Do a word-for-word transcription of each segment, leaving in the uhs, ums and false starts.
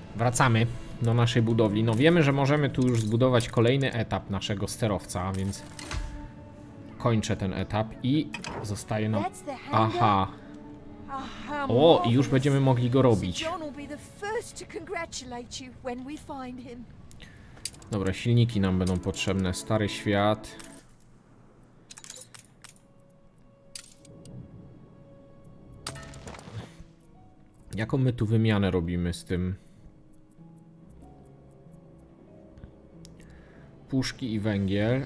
Wracamy do naszej budowli. No wiemy, że możemy tu już zbudować kolejny etap naszego sterowca, więc kończę ten etap i zostaje nam... Aha. O, i już będziemy mogli go robić. Dobra, silniki nam będą potrzebne. Stary świat. Jaką my tu wymianę robimy z tym? Puszki i węgiel.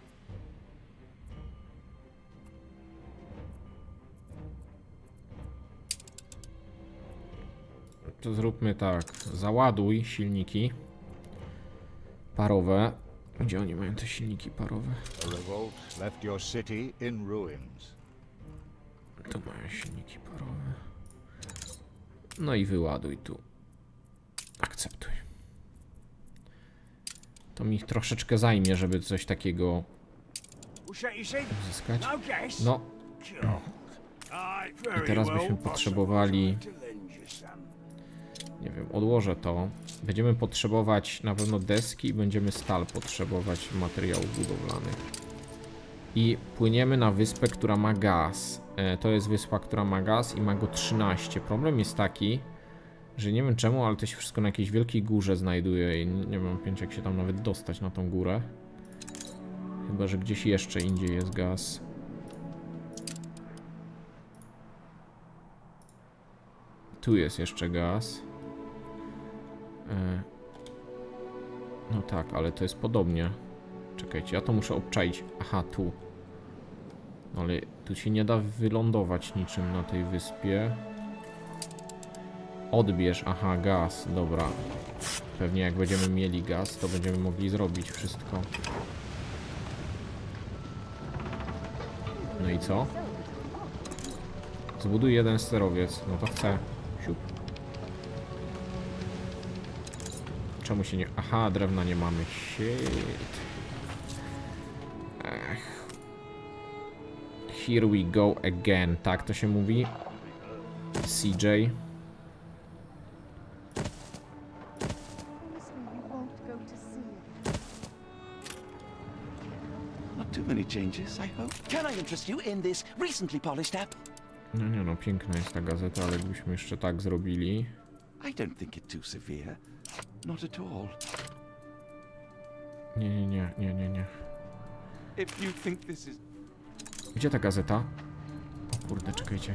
To zróbmy tak. Załaduj silniki parowe. Gdzie oni mają te silniki parowe? Tu mają silniki parowe. No i wyładuj tu. Akceptuj. To mi troszeczkę zajmie, żeby coś takiego uzyskać. No. I teraz byśmy potrzebowali... Nie wiem, odłożę to. Będziemy potrzebować na pewno deski i będziemy stal potrzebować materiałów budowlanych. I płyniemy na wyspę, która ma gaz. E, to jest wyspa, która ma gaz i ma go trzynaście. Problem jest taki, że nie wiem czemu, ale to się wszystko na jakiejś wielkiej górze znajduje i nie mam pojęcia, jak się tam nawet dostać na tą górę. Chyba że gdzieś jeszcze indziej jest gaz. Tu jest jeszcze gaz. E... No tak, ale to jest podobnie. Czekajcie, ja to muszę obczaić. Aha, tu. No ale tu się nie da wylądować niczym na tej wyspie. Odbierz, aha, gaz, dobra. Pewnie jak będziemy mieli gaz, to będziemy mogli zrobić wszystko. No i co? Zbuduj jeden sterowiec, no to chcę. Siup. Czemu się nie... Aha, drewna nie mamy. Shit. Ech. Here we go again. Tak to się mówi. C J. No nie no, piękna jest ta gazeta, ale gdybyśmy jeszcze tak zrobili. Nie, nie, nie, nie, nie, nie. Gdzie ta gazeta? O kurde, czekajcie.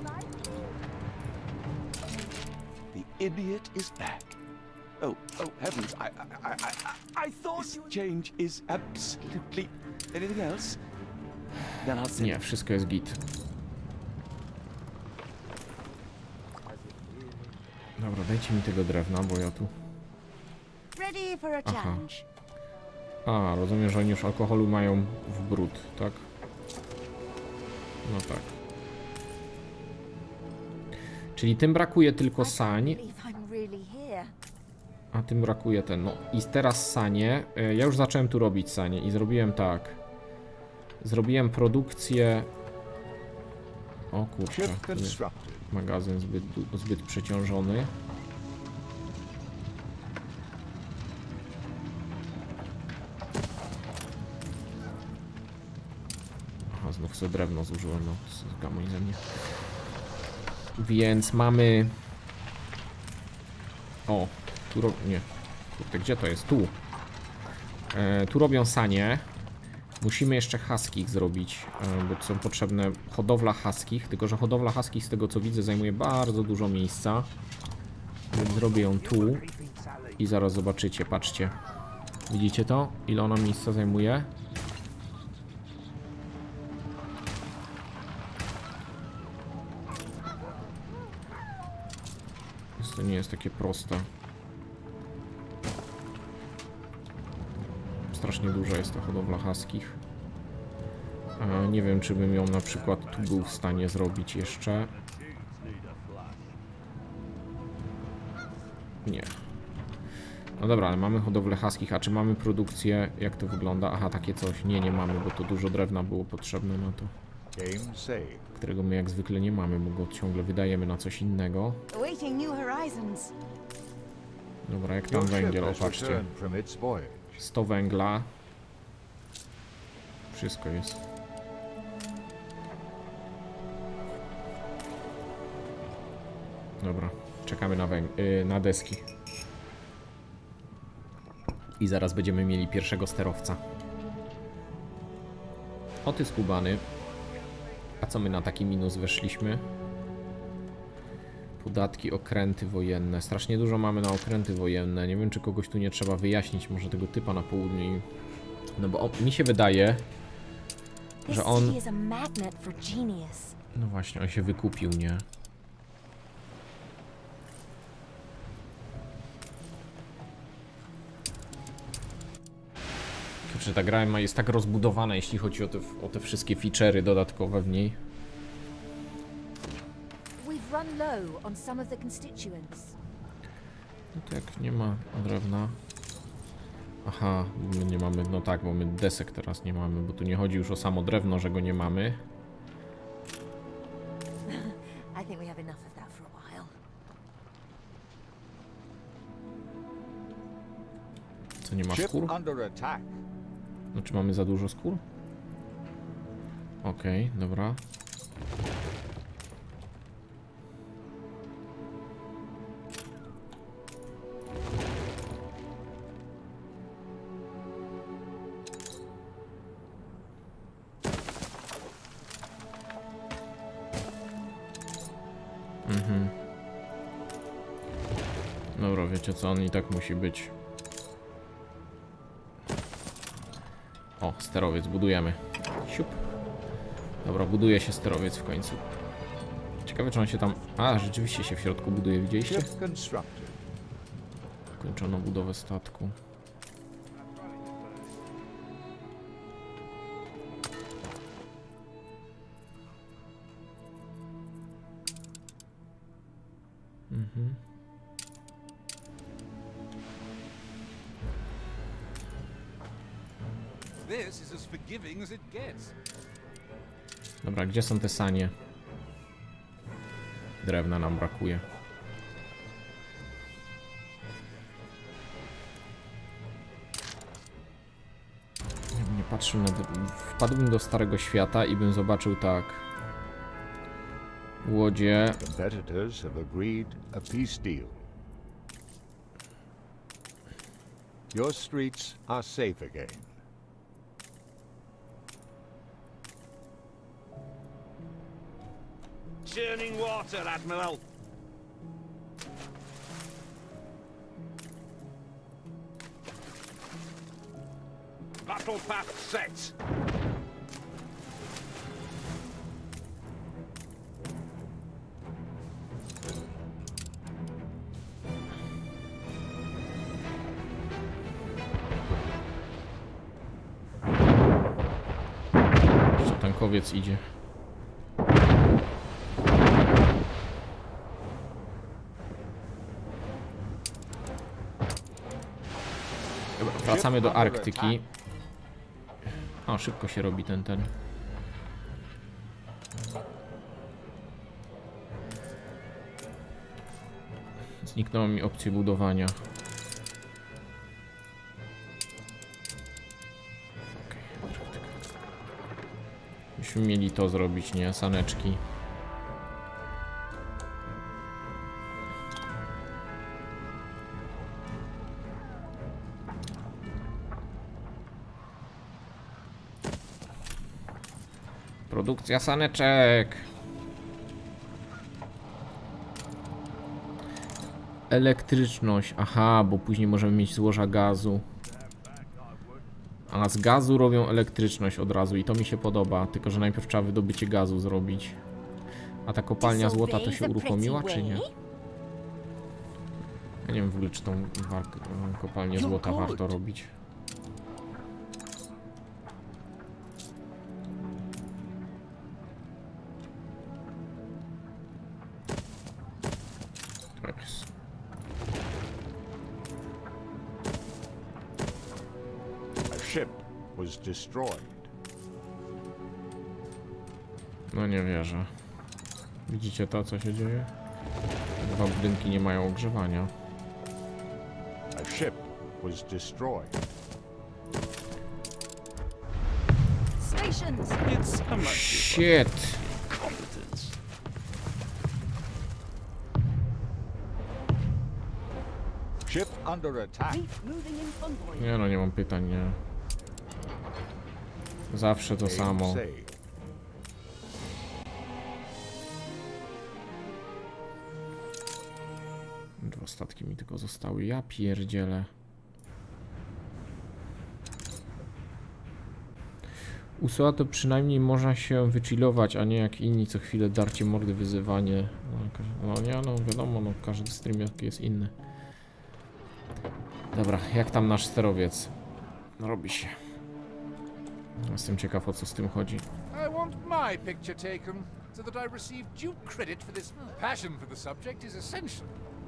The idiot is back. Oh, oh heavens, I, I, I, I thought this change is absolutely... Anything else? Then I'll say... Nie, wszystko jest git. Dobra, dajcie mi tego drewna, bo ja tu... Aha. A, rozumiem, że oni już alkoholu mają w brud, tak? No tak. Czyli tym brakuje tylko sań. A tym brakuje ten, no i teraz sanie. Ja już zacząłem tu robić sanie i zrobiłem tak. Zrobiłem produkcję... O kurczę, magazyn zbyt, zbyt przeciążony. Aha, znów sobie drewno zużyłem, no gamoń ze mnie. Więc mamy... O, tu robią... Nie, kurde, gdzie to jest? Tu. E, tu robią sanie. Musimy jeszcze huskich zrobić, e, bo są potrzebne hodowla huskich, tylko że hodowla huskich z tego co widzę zajmuje bardzo dużo miejsca. Więc zrobię ją tu i zaraz zobaczycie, patrzcie. Widzicie to? Ile ona miejsca zajmuje? To nie jest takie proste. Strasznie duża jest ta hodowla huskich. A nie wiem, czy bym ją na przykład tu był w stanie zrobić jeszcze. Nie. No dobra, ale mamy hodowlę huskich, a czy mamy produkcję? Jak to wygląda? Aha, takie coś. Nie, nie mamy, bo to dużo drewna było potrzebne na to. Którego my jak zwykle nie mamy, bo go ciągle wydajemy na coś innego. Dobra, jak tam Your ship węgiel, has opatrzcie. returned from its voyage. sto węgla. Wszystko jest. Dobra, czekamy na, węg yy, na deski. I zaraz będziemy mieli pierwszego sterowca. O ty skubany. A co my na taki minus weszliśmy? Podatki, okręty wojenne. Strasznie dużo mamy na okręty wojenne. Nie wiem, czy kogoś tu nie trzeba wyjaśnić. Może tego typa na południu. No bo on, mi się wydaje, że on... No właśnie, on się wykupił, nie? Kurczę, ta gra jest tak rozbudowana, jeśli chodzi o te, o te wszystkie feature'y dodatkowe w niej. No to jak nie ma drewna... Aha, my nie mamy, no tak, bo my desek teraz nie mamy, bo tu nie chodzi już o samo drewno, że go nie mamy. Co, nie ma skór? No czy mamy za dużo skór? Okej, okay, dobra. Mhm. Dobra, wiecie co, on i tak musi być. O, sterowiec, budujemy. Siup. Dobra, buduje się sterowiec w końcu. Ciekawe, czy on się tam... A, rzeczywiście się w środku buduje, widzieliście? Kończono budowę statku. Mhm. Dobra, gdzie są te sanie? Drewna nam brakuje. Nie patrzył na... Wpadłbym do Starego Świata i bym zobaczył tak. Łodzie. Competitors have agreed a peace deal. Your streets are safe again. Churning water, Admiral. Battle path set. Tankowiec idzie. Dobra, wracamy do Arktyki. O, szybko się robi ten ten. Zniknęło mi opcje budowania. Byśmy mieli to zrobić, nie? Saneczki. Produkcja saneczek. Elektryczność. Aha, bo później możemy mieć złoża gazu. A z gazu robią elektryczność od razu i to mi się podoba. Tylko że najpierw trzeba wydobycie gazu zrobić. A ta kopalnia złota to się uruchomiła, czy nie? Ja nie wiem w ogóle, czy tą kopalnię złota warto robić. Was destroyed. No nie wierzę. Widzicie to, co się dzieje? Dwa budynki nie mają ogrzewania. A ship was destroyed. Stations. It's a matter Shit. of competence. Ship under attack. Fleet moving in convoy. Nie no, nie mam pytań, nie. Zawsze to Aim samo. saved. Dwa statki mi tylko zostały. Ja pierdzielę. U Soa to przynajmniej można się wychillować, a nie jak inni co chwilę darcie mordy, wyzywanie. No, no nie, no wiadomo, no każdy streamer jest inny. Dobra, jak tam nasz sterowiec? Robi się. Jestem ciekaw, o co z tym chodzi. I want my picture taken, so that I receive due credit for this passion for the subject is essential.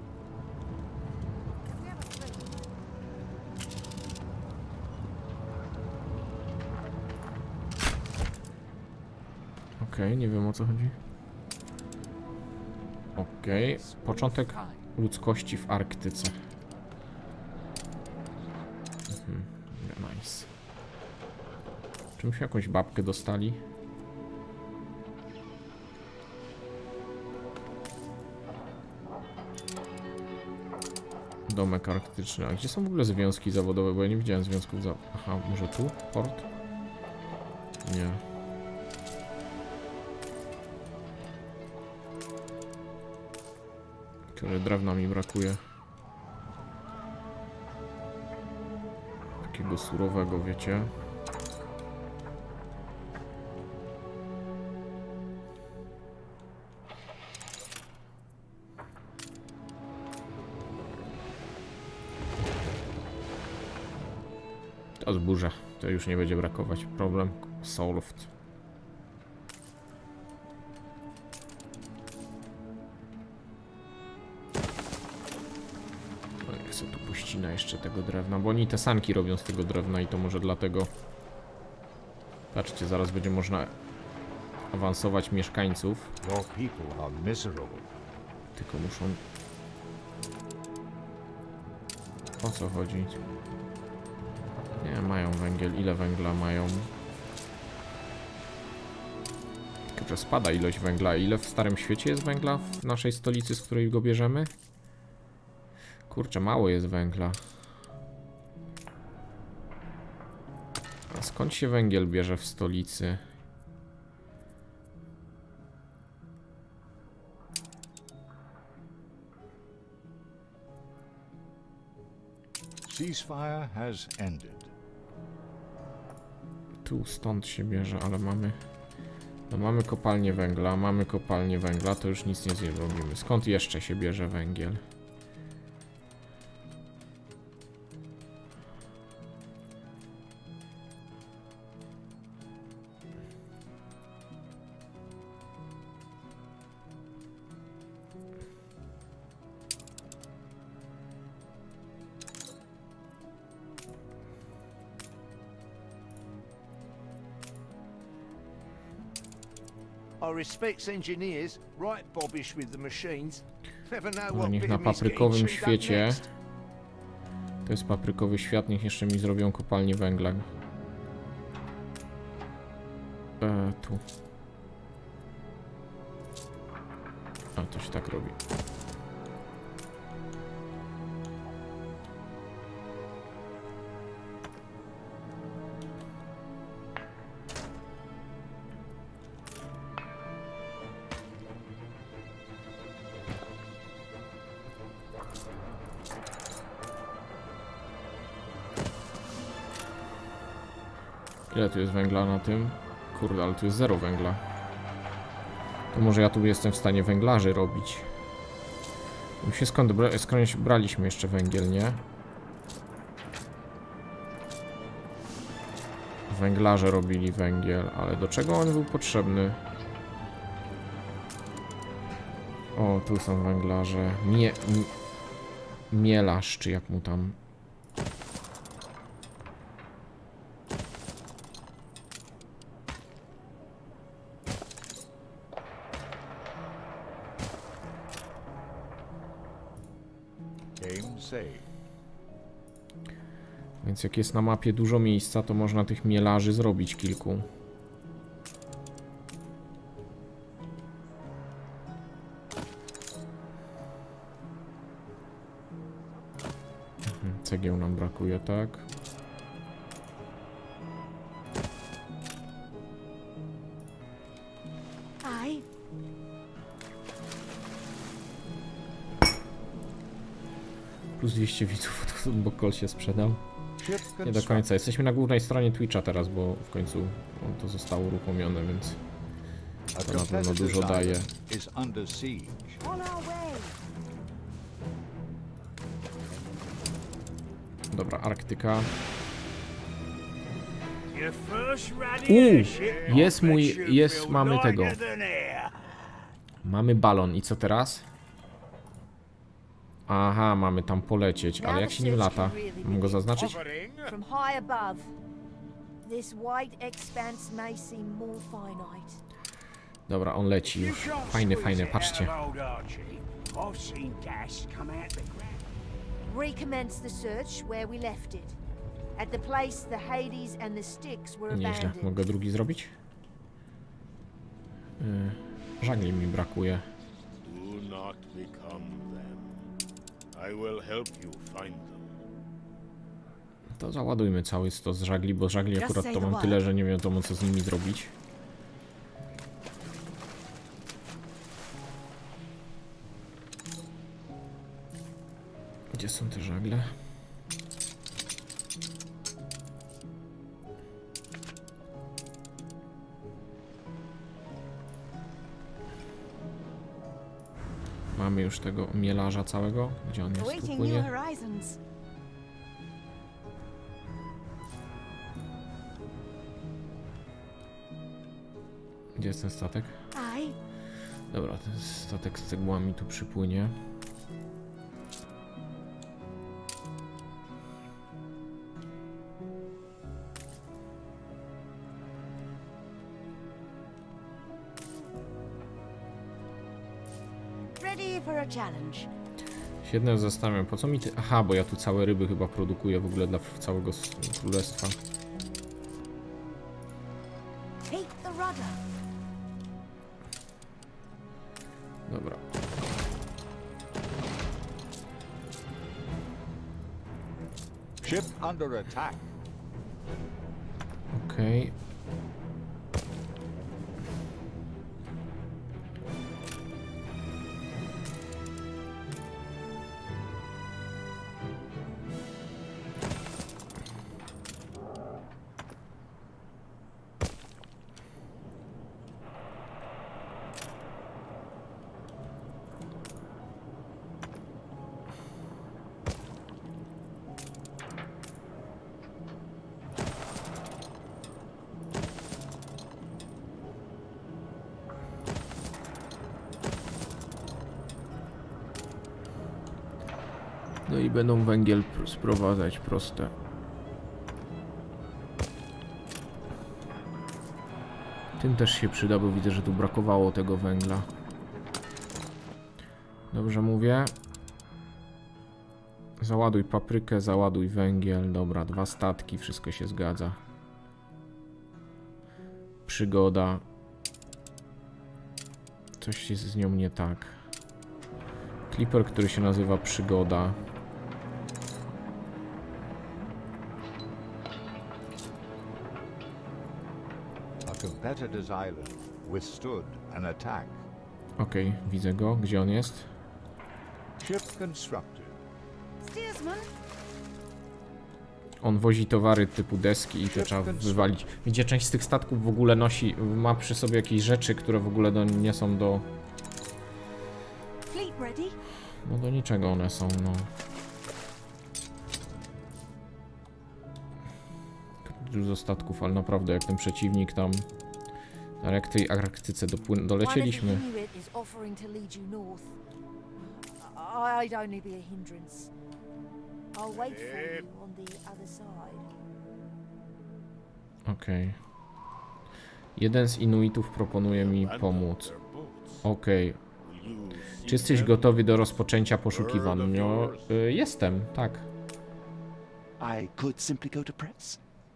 Okej, okay, nie wiem o co chodzi. Okej, okay. Początek ludzkości w Arktyce. Mhm. Nice. Czy myśmy jakąś babkę dostali? Domek arktyczny. A gdzie są w ogóle związki zawodowe? Bo ja nie widziałem związków za... Aha, może tu? Port? Nie. Które drewna mi brakuje. Takiego surowego, wiecie. To zburza. To już nie będzie brakować. Problem solved. Ja sobie tu puścina jeszcze tego drewna, bo oni te sanki robią z tego drewna i to może dlatego. Patrzcie, zaraz będzie można awansować mieszkańców. Your people are miserable. Tylko muszą... O co chodzi? Nie, mają węgiel. Ile węgla mają? Kurczę, spada ilość węgla. Ile w Starym Świecie jest węgla w naszej stolicy, z której go bierzemy? Kurczę, mało jest węgla. A skąd się węgiel bierze w stolicy? Ceasefire has ended. Tu, stąd się bierze, ale mamy... No mamy kopalnię węgla, mamy kopalnię węgla, to już nic nie zrobimy. Skąd jeszcze się bierze węgiel? I respects engineers, right bobbish with the machines. Never know No what niech bit na of meat's getting paprykowym chewed up świecie... next. To jest paprykowy świat, niech jeszcze mi zrobią kopalnię węgla. E, tu. A, to się tak robi. Ile tu jest węgla na tym? Kurde, ale tu jest zero węgla. To może ja tu jestem w stanie węglarzy robić. Już się skąd, bra skąd braliśmy jeszcze węgiel, nie? Węglarze robili węgiel, ale do czego on był potrzebny? O, tu są węglarze. Mie mielarz, czy jak mu tam... Aim saved. Więc jak jest na mapie dużo miejsca, to można tych mielarzy zrobić kilku. Mhm, cegieł nam brakuje, tak? Aj. Plus dwieście widzów, bo kol się sprzedał. Nie do końca. Jesteśmy na głównej stronie Twitcha teraz, bo w końcu to zostało uruchomione, więc to na pewno dużo daje. Dobra, Arktyka. Uuu, jest mój, jest, mamy tego. Mamy balon i co teraz? Aha, mamy tam polecieć, ale jak się nim lata? Mam go zaznaczyć? From high above. This wide expanse may seem more finite. Dobra, on leci już. Fajny, fajny, patrzcie. Recommence the search where we left it. At the place the Hades and the Styx were Nieźle. abandoned. Mogę drugi zrobić? Yy, żagli mi brakuje. Do not become them. I will help you find them. To załadujmy cały stos żagli, bo żagli akurat to mam tyle, że nie wiadomo co z nimi zrobić. Gdzie są te żagle? Mamy już tego mielarza całego. Gdzie on jest? Tu płynie. Gdzie jest ten statek? Dobra, ten statek z cegłami tu przypłynie. Świetne, zastanawiam, po co mi ty... Aha, bo ja tu całe ryby chyba produkuję w ogóle dla całego królestwa. Dobra. Ship under attack. Okej. Okay. No i będą węgiel sprowadzać proste. Tym też się przyda, bo widzę, że tu brakowało tego węgla. Dobrze mówię. Załaduj paprykę, załaduj węgiel. Dobra, dwa statki, wszystko się zgadza. Przygoda. Coś jest z nią nie tak. Clipper, który się nazywa Przygoda. Okej, okay, widzę go. Gdzie on jest? On wozi towary typu deski i to trzeba wywalić. Widzicie, część z tych statków w ogóle nosi, ma przy sobie jakieś rzeczy, które w ogóle do, nie są do... No do niczego one są, no. Dużo statków, ale naprawdę jak ten przeciwnik tam... Ale jak w tej Arktyce dopłyn... dolecieliśmy. Okej. Okay. Jeden z Inuitów proponuje mi pomóc. Okej. Okay. Czy jesteś gotowy do rozpoczęcia poszukiwań? No, y, jestem, tak. I could simply go to press.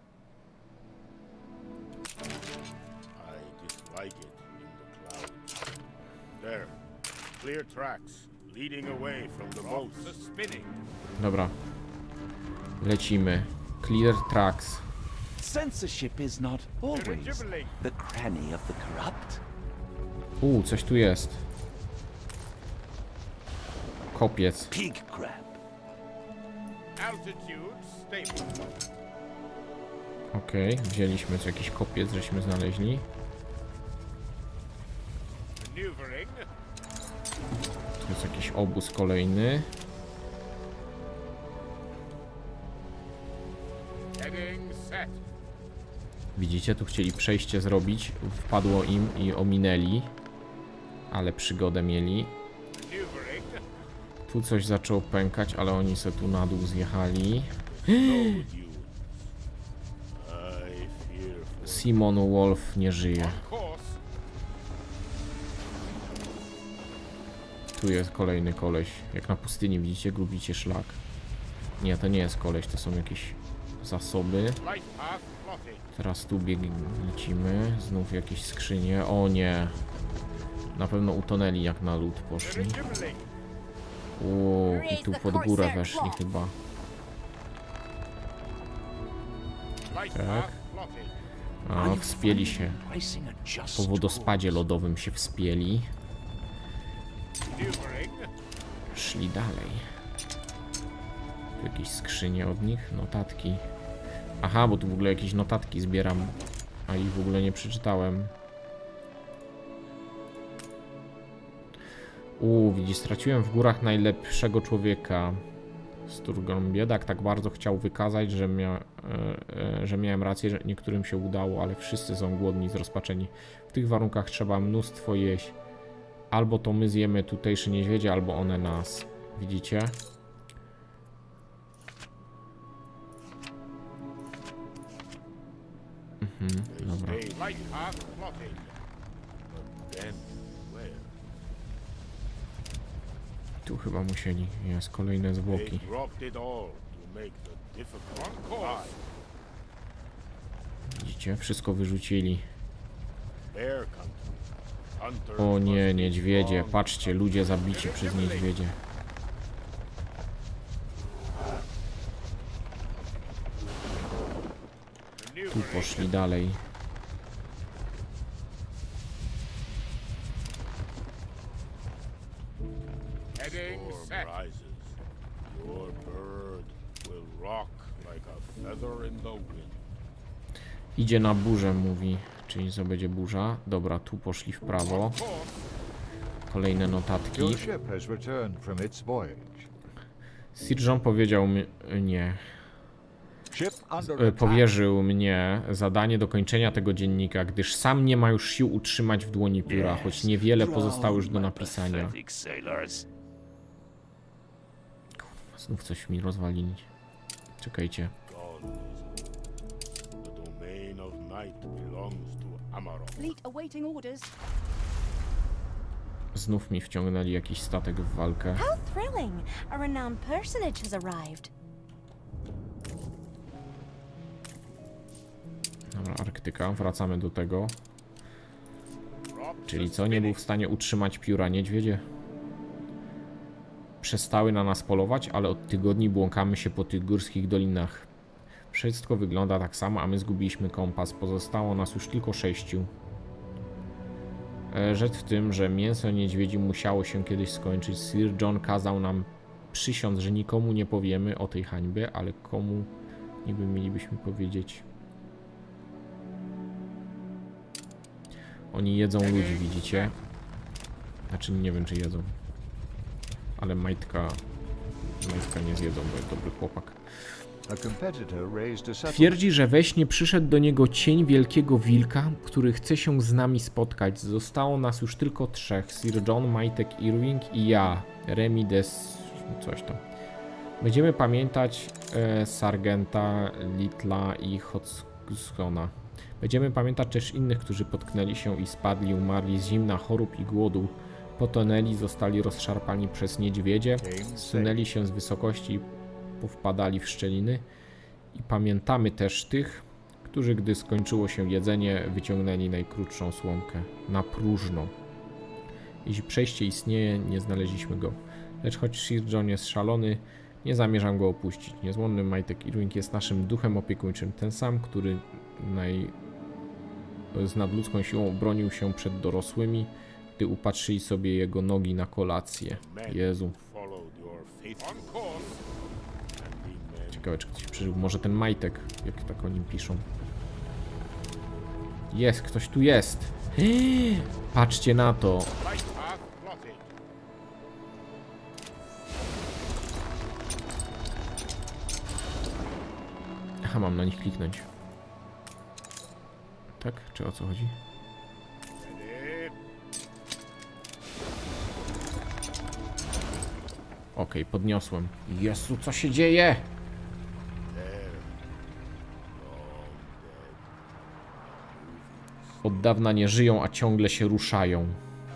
I dislike it in the clouds. There. Clear tracks, leading away from the boats. Spinning. Dobra. Lecimy. Clear tracks. Censorship is not always the cranny of the corrupt. U, coś tu jest. Kopiec. Pig crab. Altitude stable. Okej, okay, wzięliśmy co jakiś kopiec, żeśmy znaleźli. Maneuvering. Tu jest jakiś obóz kolejny. Heading set. Widzicie, tu chcieli przejście zrobić, wpadło im i ominęli. Ale przygodę mieli. Maneuvering. Tu coś zaczęło pękać, ale oni se tu na dół zjechali. I fear for Simon Wolf nie żyje. course. Tu jest kolejny koleś. Jak na pustyni, widzicie, gubicie szlak. Nie, to nie jest koleś, to są jakieś zasoby. Light path plotted. Teraz tu bieg lecimy. Znów jakieś skrzynie. O nie. Na pewno utonęli jak na lód poszli. Dribbling. Uuu, i tu pod górę weszli chyba. Light Tak. path plotted. A, wspięli się. Racing a just Po wodospadzie lodowym się wspięli. Maneuvering. Szli dalej. Tu jakieś skrzynie od nich, notatki. Aha, bo tu w ogóle jakieś notatki zbieram, a ich w ogóle nie przeczytałem. Uuu, widzisz, straciłem w górach najlepszego człowieka. Sturgon biedak tak bardzo chciał wykazać, że, mia, e, e, że miałem rację, że niektórym się udało, ale wszyscy są głodni, zrozpaczeni. W tych warunkach trzeba mnóstwo jeść. Albo to my zjemy tutejsze niedźwiedzie, albo one nas. Widzicie? Mhm, dobra. Stay light path plotted. But then where? Tu chyba musieli. Jest kolejne They zwłoki. dropped it all to make the difficult course. Widzicie? Wszystko wyrzucili. Bear country. Hunters O must nie, be niedźwiedzie. strong. Patrzcie, ludzie zabici przez niedźwiedzie. Tu poszli dalej. Heading set. Rises. Your bird will rock like a feather in the wind. Idzie na burzę, mówi. Czyli co będzie burza? Dobra, tu poszli w prawo. Kolejne notatki. Your ship has returned from its voyage. Sir John powiedział mi... nie. Ship under E, attack. powierzył mnie zadanie dokończenia tego dziennika, gdyż sam nie ma już sił utrzymać w dłoni pióra, choć niewiele pozostało już do napisania. Pathetic sailors. Znów coś mi rozwalili. Czekajcie. Gone is all. The domain of night belongs to Amarok. Fleet awaiting orders. Znów mi wciągnęli jakiś statek w walkę. How thrilling! A renowned personage has arrived. Dobra, Arktyka, wracamy do tego. Dropped Czyli the co, nie był spinning. w stanie utrzymać pióra niedźwiedzie? Przestały na nas polować, ale od tygodni błąkamy się po tych górskich dolinach. Wszystko wygląda tak samo, a my zgubiliśmy kompas. Pozostało nas już tylko sześciu. E, Rzecz w tym, że mięso niedźwiedzi musiało się kiedyś skończyć. Sir John kazał nam przysiąc, że nikomu nie powiemy o tej hańbie, ale komu niby mielibyśmy powiedzieć? Oni jedzą ludzi, widzicie? Znaczy nie wiem, czy jedzą. Ale majtka... Majtka nie zjedzą, bo jest dobry chłopak. A competitor raised a settlement. Twierdzi, że we śnie przyszedł do niego cień wielkiego wilka, który chce się z nami spotkać. Zostało nas już tylko trzech. Sir John, Majtek Irving i ja. Remi des... coś tam. Będziemy pamiętać e, Sargenta, Littla i Hodgsona. Będziemy pamiętać też innych, którzy potknęli się i spadli, umarli z zimna, chorób i głodu. Potonęli, zostali rozszarpani przez niedźwiedzie, zsunęli się z wysokości, powpadali w szczeliny I pamiętamy też tych, którzy gdy skończyło się jedzenie, wyciągnęli najkrótszą słomkę na próżno. Jeśli przejście istnieje, nie znaleźliśmy go. Lecz choć Sir John jest szalony, nie zamierzam go opuścić. Niezłomny Majtek Irwing jest naszym duchem opiekuńczym. Ten sam, który naj... z nadludzką siłą obronił się przed dorosłymi, gdy upatrzyli sobie jego nogi na kolację. Jezu. Ciekawe, czy ktoś przeżył. Może ten Majtek, jak tak o nim piszą. Jest, ktoś tu jest. Patrzcie na to. Aha, mam na nich kliknąć. Tak? Czy o co chodzi? Okej, okay, podniosłem. Jezu, co się dzieje? Od dawna nie żyją, a ciągle się ruszają.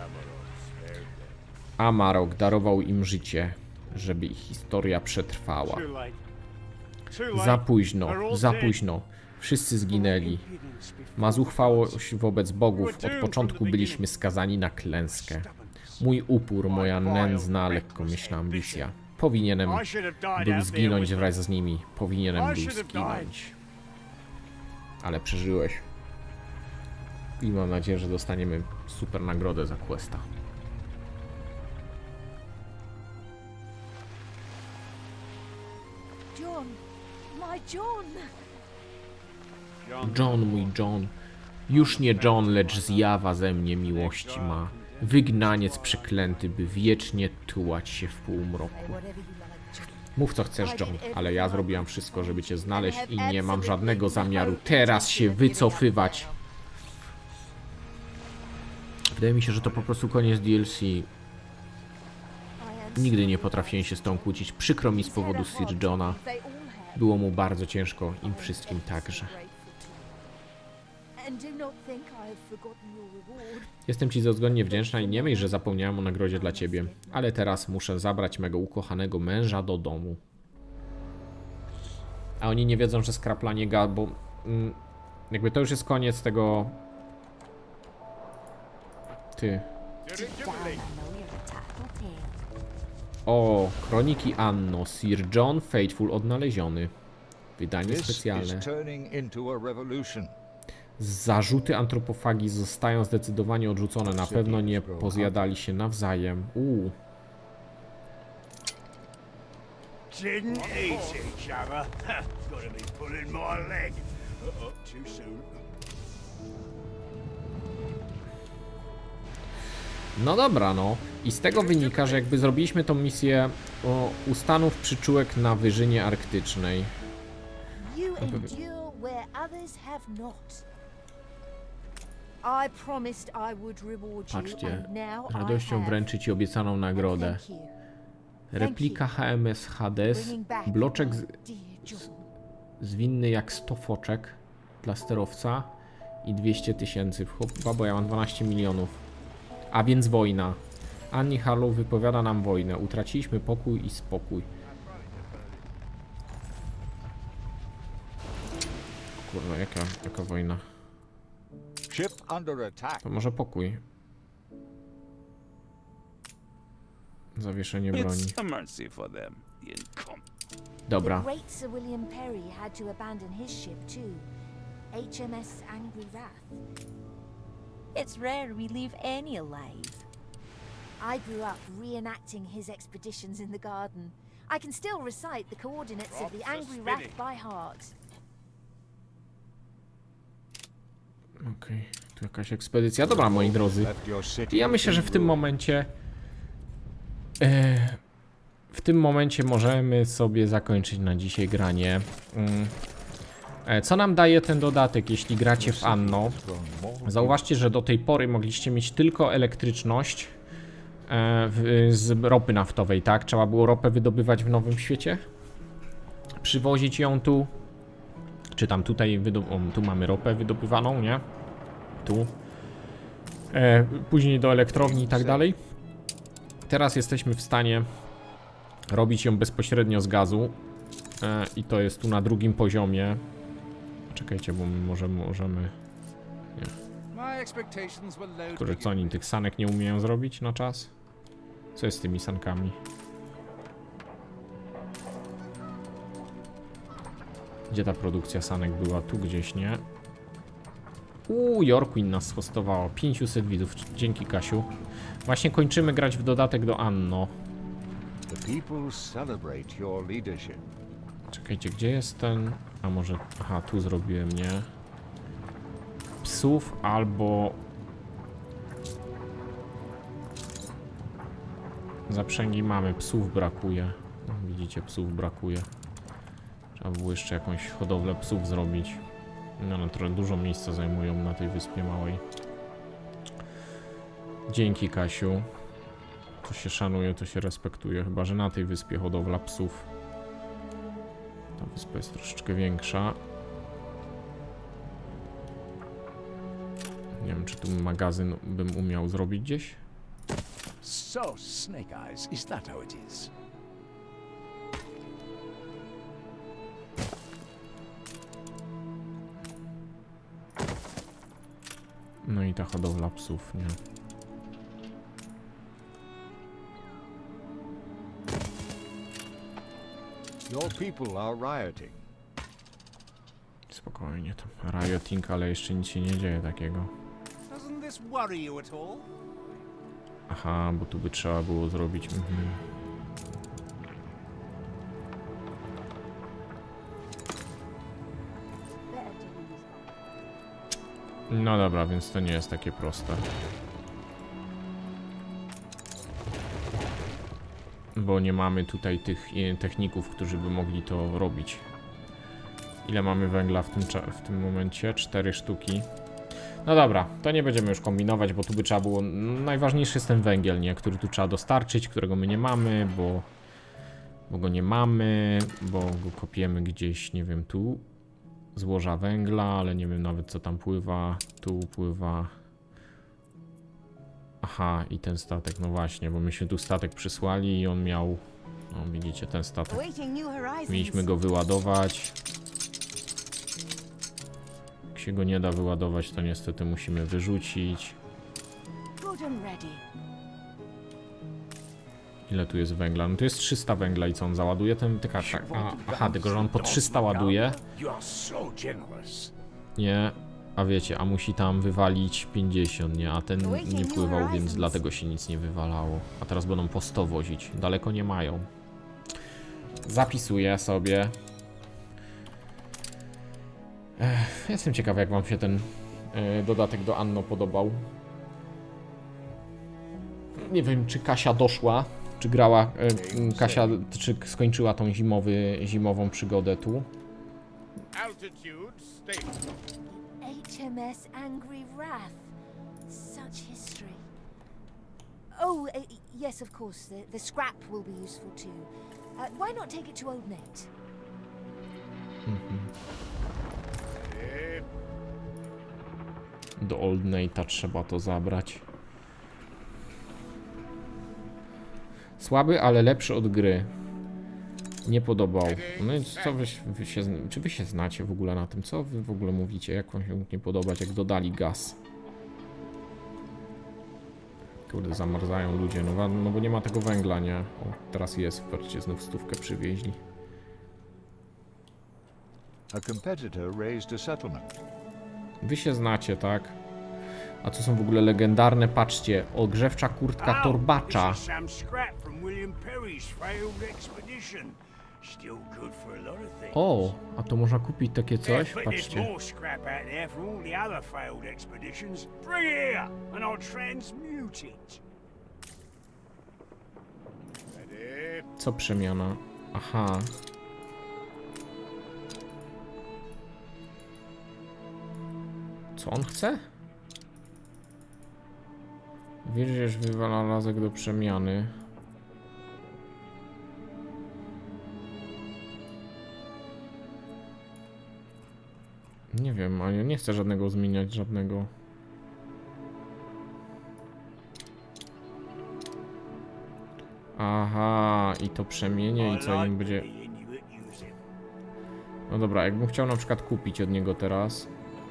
Amarok darował im życie, żeby ich historia przetrwała. Za późno, za późno. Wszyscy zginęli. Ma zuchwałość wobec bogów. Od początku byliśmy skazani na klęskę. Mój upór, moja nędzna, lekkomyślna ambicja. Powinienem był zginąć wraz z nimi. Powinienem był zginąć. Ale przeżyłeś. I mam nadzieję, że dostaniemy super nagrodę za questa. John, my John. John, mój John. Już nie John, lecz zjawa ze mnie miłości ma. Wygnaniec przeklęty, by wiecznie tułać się w półmroku. Mów co chcesz, John, ale ja zrobiłam wszystko, żeby cię znaleźć i nie mam żadnego zamiaru teraz się wycofywać. Wydaje mi się, że to po prostu koniec D L C. Nigdy nie potrafiłem się z tą kłócić. Przykro mi z powodu Sir Johna. Było mu bardzo ciężko, im wszystkim także. Jestem ci dozgodnie wdzięczna i nie myśl, że zapomniałem o nagrodzie dla ciebie. Ale teraz muszę zabrać mego ukochanego męża do domu. A oni nie wiedzą, że skraplanie gad, bo mm, jakby to już jest koniec tego... Ty. O, Kroniki Anno. Sir John Faithful odnaleziony. Wydanie specjalne. Zarzuty antropofagii zostają zdecydowanie odrzucone. Na pewno nie pozjadali się nawzajem. Uuu. No dobra, no. I z tego wynika, że jakby zrobiliśmy tą misję o, u stanów przyczółek na wyżynie arktycznej. Patrzcie, radością wręczy ci obiecaną nagrodę. Replika H M S Hades, bloczek z, z, zwinny jak sto foczek dla sterowca i dwieście tysięcy. Chyba, bo ja mam dwanaście milionów. A więc wojna. Annie Harlow wypowiada nam wojnę. Utraciliśmy pokój i spokój. Kurwa, jaka, jaka wojna? To może pokój. Zawieszenie broni. Dobra. H M S Angry Wrath. It's rare we leave any alive. I grew up reenacting his expeditions in the garden. I can still recite the coordinates of the Angry Wrath by heart. Okej, okay. Tu jakaś ekspedycja. Dobra, moi drodzy. I ja myślę, że w tym momencie... E, w tym momencie możemy sobie zakończyć na dzisiaj granie. Mm. Co nam daje ten dodatek, jeśli gracie w Anno? Zauważcie, że do tej pory mogliście mieć tylko elektryczność e, w, z ropy naftowej, tak? Trzeba było ropę wydobywać w Nowym Świecie, przywozić ją tu, czy tam tutaj, o, tu mamy ropę wydobywaną, nie? Tu. E, później do elektrowni i tak dalej. Teraz jesteśmy w stanie robić ją bezpośrednio z gazu. E, I to jest tu na drugim poziomie. Czekajcie, bo my możemy, możemy... Nie. Które co, oni tych sanek nie umieją zrobić na czas? Co jest z tymi sankami? Gdzie ta produkcja sanek była? Tu gdzieś, nie? Uuu, Yorkwin nas hostowało. pięćset widzów. Dzięki, Kasiu. Właśnie kończymy grać w dodatek do Anno. The people celebrate your leadership. Czekajcie, gdzie jest ten... A może... Aha, tu zrobiłem, nie? Psów albo... Zaprzęgi mamy, psów brakuje. Widzicie, psów brakuje. Trzeba było jeszcze jakąś hodowlę psów zrobić. No, no trochę dużo miejsca zajmują na tej wyspie małej. Dzięki, Kasiu. To się szanuje, to się respektuje. Chyba że na tej wyspie hodowla psów. Ta wyspa jest troszeczkę większa. Nie wiem, czy tu magazyn bym umiał zrobić gdzieś. So, Snake Eyes, is that how it is? No i ta hodowla psów, nie? Your people are rioting. Spokojnie, to rioting, ale jeszcze nic się nie dzieje takiego. Doesn't this worry you at all? Aha, bo tu by trzeba było zrobić... Mhm. No dobra, więc to nie jest takie proste. Bo nie mamy tutaj tych techników, którzy by mogli to robić. Ile mamy węgla w tym, w tym momencie? Cztery sztuki. No dobra, to nie będziemy już kombinować, bo tu by trzeba było... Najważniejszy jest ten węgiel, nie? Który tu trzeba dostarczyć, którego my nie mamy, bo... Bo go nie mamy, bo go kopiemy gdzieś, nie wiem, tu. Złoża węgla, ale nie wiem nawet co tam pływa. Tu pływa... Aha, i ten statek, no właśnie, bo myśmy tu statek przysłali i on miał... No widzicie, ten statek. Mieliśmy go wyładować. Jak się go nie da wyładować, to niestety musimy wyrzucić. Ile tu jest węgla? No tu jest trzysta węgla i co on załaduje? Ten tylko tak. A, aha, tylko że on po trzysta ładuje. Nie, a wiecie, a musi tam wywalić pięćdziesiąt, nie? A ten nie pływał, więc dlatego się nic nie wywalało. A teraz będą po sto wozić. Daleko nie mają. Zapisuję sobie. Ech, jestem ciekaw, jak wam się ten e, dodatek do Anno podobał. Nie wiem, czy Kasia doszła, czy grała, e, Kasia, czy skończyła tą zimowy, zimową przygodę tu. H M S Angry Wrath. Such history. Oh, uh, yes, of course. The, the scrap will be useful too. Uh, why not take it to Old Nate? Mhm. Do Old Nate'a trzeba to zabrać. Słaby, ale lepszy od gry. Nie podobał. No i co wy, wy się, czy wy się znacie w ogóle na tym? Co wy w ogóle mówicie? Jak wam się mógł nie podobać, jak dodali gaz? Kurde, zamarzają ludzie, no, no bo nie ma tego węgla, nie? O, teraz jest, patrzcie, znów stówkę przywieźli. A competitor raised a settlement. Wy się znacie, tak? A co są w ogóle legendarne? Patrzcie, ogrzewcza kurtka torbacza. O, a to można kupić takie coś? Patrzcie. Co przemiana? Aha. Co on chce? Wierzysz, wynalazek do przemiany. Nie wiem, a ja nie chcę żadnego zmieniać, żadnego. Aha, i to przemienię i co im będzie... No dobra, jakbym chciał na przykład kupić od niego teraz.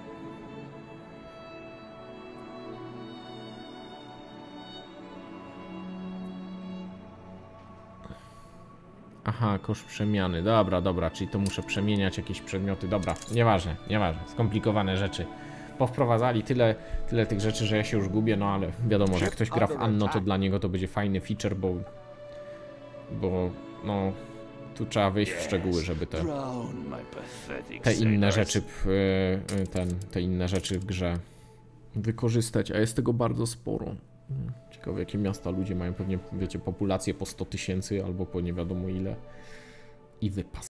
Aha, koszt przemiany. Dobra, dobra, czyli to muszę przemieniać jakieś przedmioty. Dobra, nieważne, nieważne. Skomplikowane rzeczy. Powprowadzali tyle, tyle tych rzeczy, że ja się już gubię, no ale wiadomo, że jak ktoś gra w Anno, to dla niego to będzie fajny feature, bo... Bo, no... Tu trzeba wejść w szczegóły, żeby te... Te inne rzeczy... Ten, te inne rzeczy w grze wykorzystać, a jest tego bardzo sporo. Ciekawe, jakie miasta ludzie mają, pewnie, wiecie, populację po sto tysięcy albo po nie wiadomo ile. I wypas.